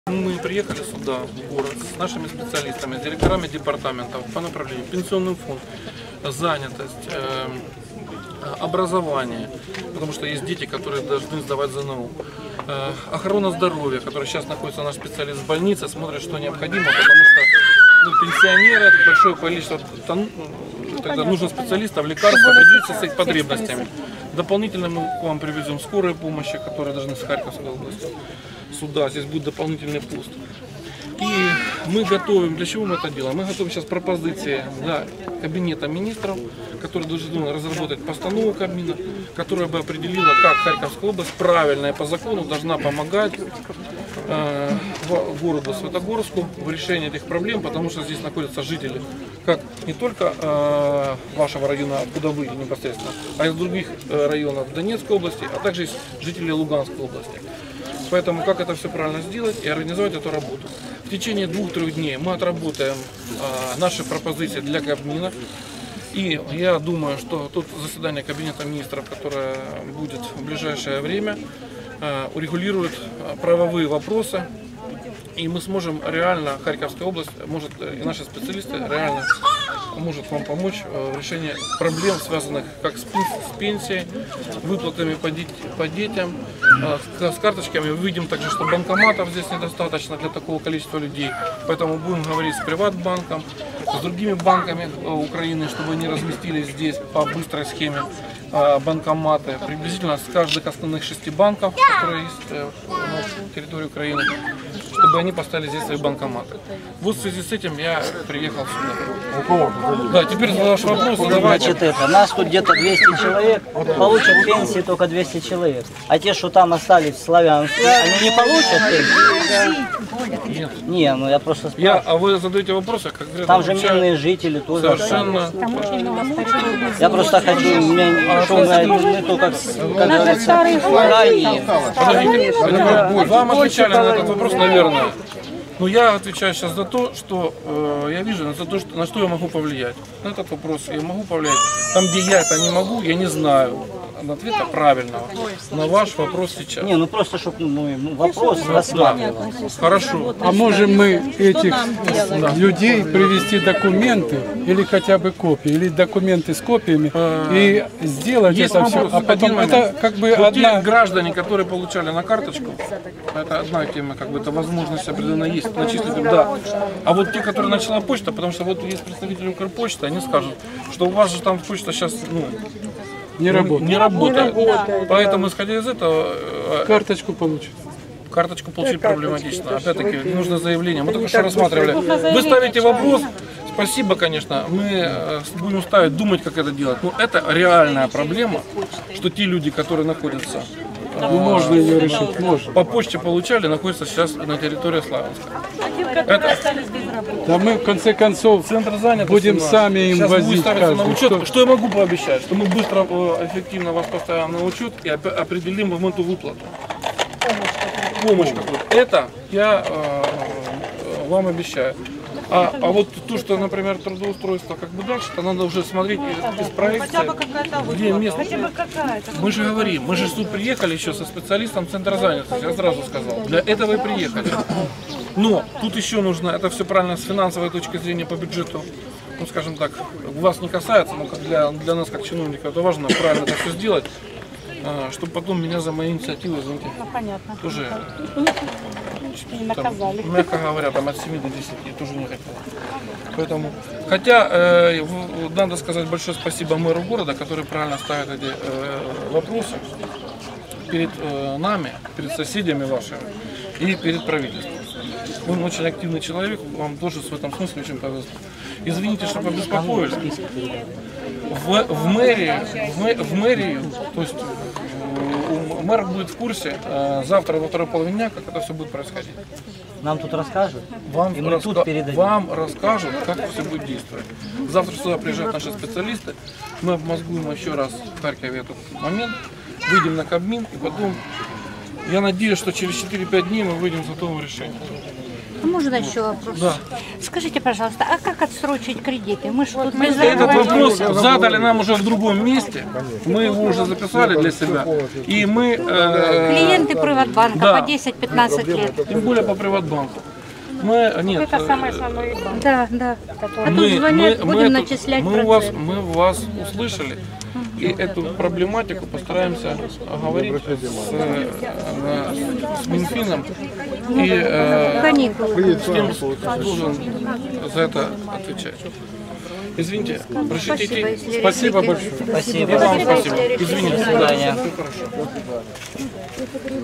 Мы приехали сюда, в город, с нашими специалистами, с директорами департаментов по направлению пенсионный фонд, занятость, образование, потому что есть дети, которые должны сдавать ЗНО, охрана здоровья, которая сейчас находится наш специалист в больнице, смотрит, что необходимо, потому что пенсионеры, большое количество, тогда нужно специалистов, лекарств, определиться с их потребностями. Дополнительно мы к вам привезем скорой помощи, которые должны с Харьковской области. Сюда, здесь будет дополнительный пост. И мы готовим, для чего мы это делаем? Мы готовим сейчас пропозиции для Кабинета министров, который должен разработать постанову Кабмина, которая бы определила, как Харьковская область правильно и по закону должна помогать городу Светогорску в решении этих проблем, потому что здесь находятся жители, как не только вашего района, откуда вы непосредственно, а из других районов Донецкой области, а также жители Луганской области. Поэтому как это все правильно сделать и организовать эту работу. В течение 2-3 дней мы отработаем наши пропозиции для Кабмина. И я думаю, что тут заседание Кабинета министров, которое будет в ближайшее время, урегулирует правовые вопросы. И мы сможем реально, Харьковская область, может и наши специалисты реально может вам помочь в решении проблем, связанных как с пенсией, выплатами по детям, с карточками. Видим также, что банкоматов здесь недостаточно для такого количества людей. Поэтому будем говорить с Приватбанком, с другими банками Украины, чтобы они разместили здесь по быстрой схеме банкоматы. Приблизительно с каждых основных 6 банков, которые есть на территории Украины, чтобы они поставили здесь свои банкоматы. Вот в связи с этим я приехал сюда. Да, теперь ваш вопрос. Значит, нас тут где-то 200 человек, получат пенсии только 200 человек. А те, что там остались в Славянске, они не получат пенсии? Нет. Не, ну я просто спрашиваю. А вы задаете вопросы, как там же мирные жители тоже. Совершенно. Я просто хочу, не то, как говорится, крайне. Подождите, вам отвечали на этот вопрос, наверное. Но я отвечаю сейчас за то, что я вижу, за то, что, на что я могу повлиять. На этот вопрос я могу повлиять. Там, где я это не могу, я не знаю ответа правильного на ваш вопрос сейчас. Не, ну просто, чтобы вопрос рассматривал. Хорошо. А можем мы этих людей привести документы или хотя бы копии, или документы с копиями и сделать Есть это все. вопрос. А потом это как бы Вот одна... те граждане, которые получали на карточку, это одна тема, как бы это возможность определенно есть, начислить, да. А вот те, которые начала почта, потому что вот есть представители Укрпочты, они скажут, что у вас же там почта сейчас не работает. Поэтому, исходя из этого, Карточку получить. карточку получить проблематично. Опять-таки, нужно заявление. Мы только что рассматривали. Вы ставите вопрос. Спасибо, конечно. Мы будем ставить, думать, как это делать. Но это реальная проблема, что те люди, которые находятся Можно ее решить, можно. по почте получали, находятся сейчас на территории Славянска. Да мы в конце концов Центр занятости будем у нас. сами им Сейчас будет возить ставиться на каждый. учет. Что я могу пообещать? Что мы быстро, эффективно вас поставим на учет и определим вам эту выплату. Помощь какую-то. Это я вам обещаю. А вот то, что, например, трудоустройство как бы дальше, то надо уже смотреть из проекции, где место. Мы же говорим, мы же тут приехали еще со специалистом Центра занятости, я сразу сказал. Для этого и приехали. Но тут еще нужно, это все правильно с финансовой точки зрения по бюджету, ну скажем так, вас не касается, но для нас как чиновников это важно правильно это все сделать, чтобы потом меня за мои инициативы, знаете, тоже, там, мягко говоря, там от 7 до 10 тоже не хотел. Поэтому, хотя надо сказать большое спасибо мэру города, который правильно ставит эти вопросы перед нами, перед соседями вашими и перед правительством. Он очень активный человек, вам тоже в этом смысле очень повезло. Извините, что побеспокоили. В мэрии, то есть мэр будет в курсе завтра во второй половине дня, как это все будет происходить. Нам тут расскажут, Вам, и мы тут передадим. вам расскажут, как все будет действовать. Завтра сюда приезжают наши специалисты, мы обмозгуем еще раз в Харькове этот момент, выйдем на Кабмин и потом Я надеюсь, что через 4-5 дней мы выйдем с готовым решением. А можно еще вопрос? Да. Скажите, пожалуйста, а как отсрочить кредиты? Мы же тут без Этот вопрос задали нам уже в другом месте. Мы его уже записали для себя. И мы... Клиенты Приватбанка да. по 10-15 лет. Тем более по Приватбанку. Мы... Нет. Это самый основной банк. Да, да. А тут звонят, будем начислять процент. Мы вас услышали. И эту проблематику постараемся оговорить с Минфином и Каникулы. с кем должен за это отвечать. Извините, разрешите Спасибо, идти? если Спасибо решите. большое. Спасибо. Вам спасибо. Если решите. Извините, До свидания. все хорошо.